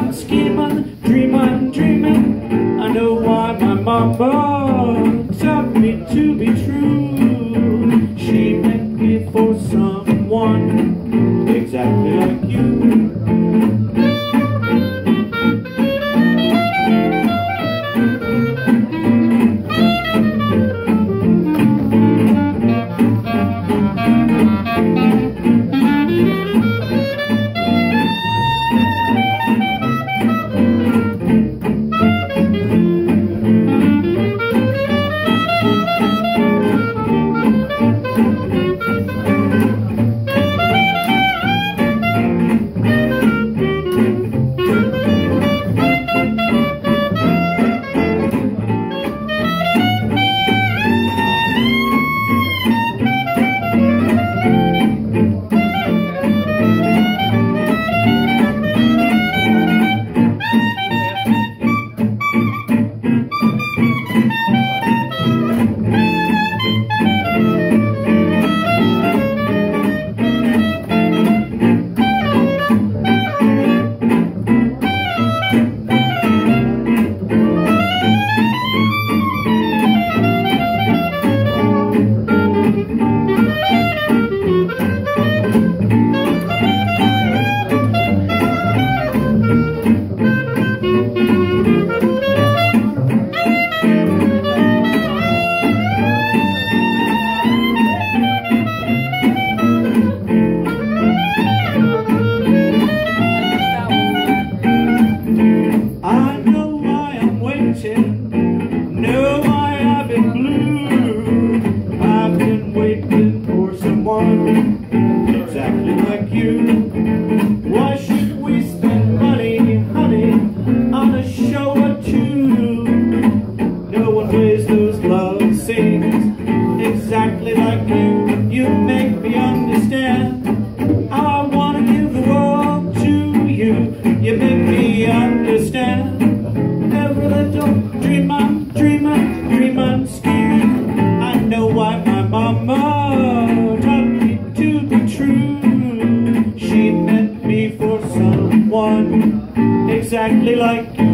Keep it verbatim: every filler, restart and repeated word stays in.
on, scheming, dreaming, dreaming. I know why my mama taught me to be true. She meant me for someone exactly like you. No, I haven't blue. I've been waiting for someone exactly like you. Why should we spend money, honey, on a show or two? No one plays those love scenes exactly like you. You make me understand how I want to give the world to you. You make me understand. Every little dream I'm dreaming, dreaming, scheming. I know why my mama taught me to be true. She meant me for someone exactly like you.